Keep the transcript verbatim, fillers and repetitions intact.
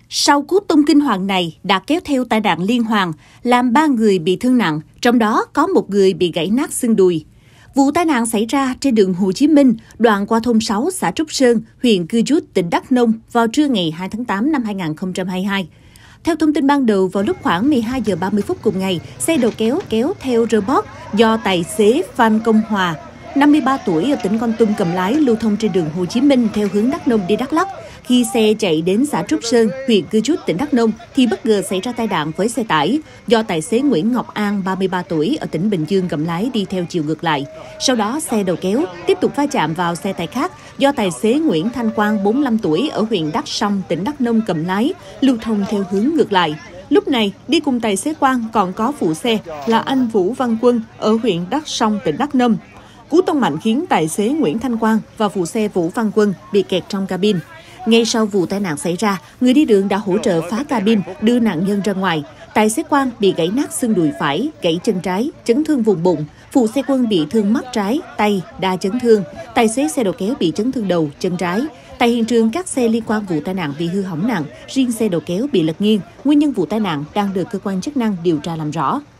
Sau cú tông kinh hoàng này đã kéo theo tai nạn liên hoàn, làm ba người bị thương nặng, trong đó có một người bị gãy nát xương đùi. Vụ tai nạn xảy ra trên đường Hồ Chí Minh, đoạn qua thôn sáu, xã Trúc Sơn, huyện Cư Rút, tỉnh Đắk Nông vào trưa ngày hai tháng tám năm hai nghìn không trăm hai mươi hai. Theo thông tin ban đầu, vào lúc khoảng mười hai giờ ba mươi phút cùng ngày, xe đầu kéo kéo theo rơ moóc do tài xế Phan Công Hòa, năm mươi ba tuổi ở tỉnh Kon Tum cầm lái lưu thông trên đường Hồ Chí Minh theo hướng Đắk Nông đi Đắk Lắk. Khi xe chạy đến xã Trúc Sơn, huyện Cư Rút, tỉnh Đắk Nông thì bất ngờ xảy ra tai nạn với xe tải do tài xế Nguyễn Ngọc An, ba mươi ba tuổi ở tỉnh Bình Dương cầm lái đi theo chiều ngược lại. Sau đó xe đầu kéo tiếp tục va chạm vào xe tải khác do tài xế Nguyễn Thanh Quang, bốn mươi lăm tuổi ở huyện Đắk Song, tỉnh Đắk Nông cầm lái lưu thông theo hướng ngược lại. Lúc này, đi cùng tài xế Quang còn có phụ xe là anh Vũ Văn Quân ở huyện Đắk Song, tỉnh Đắk Nông. Cú tông mạnh khiến tài xế Nguyễn Thanh Quang và phụ xe Vũ Văn Quân bị kẹt trong cabin. Ngay sau vụ tai nạn xảy ra, người đi đường đã hỗ trợ phá cabin, đưa nạn nhân ra ngoài. Tài xế Quang bị gãy nát xương đùi phải, gãy chân trái, chấn thương vùng bụng. Phụ xe Quân bị thương mắt trái, tay, đa chấn thương. Tài xế xe đầu kéo bị chấn thương đầu, chân trái. Tại hiện trường, các xe liên quan vụ tai nạn bị hư hỏng nặng, riêng xe đầu kéo bị lật nghiêng. Nguyên nhân vụ tai nạn đang được cơ quan chức năng điều tra làm rõ.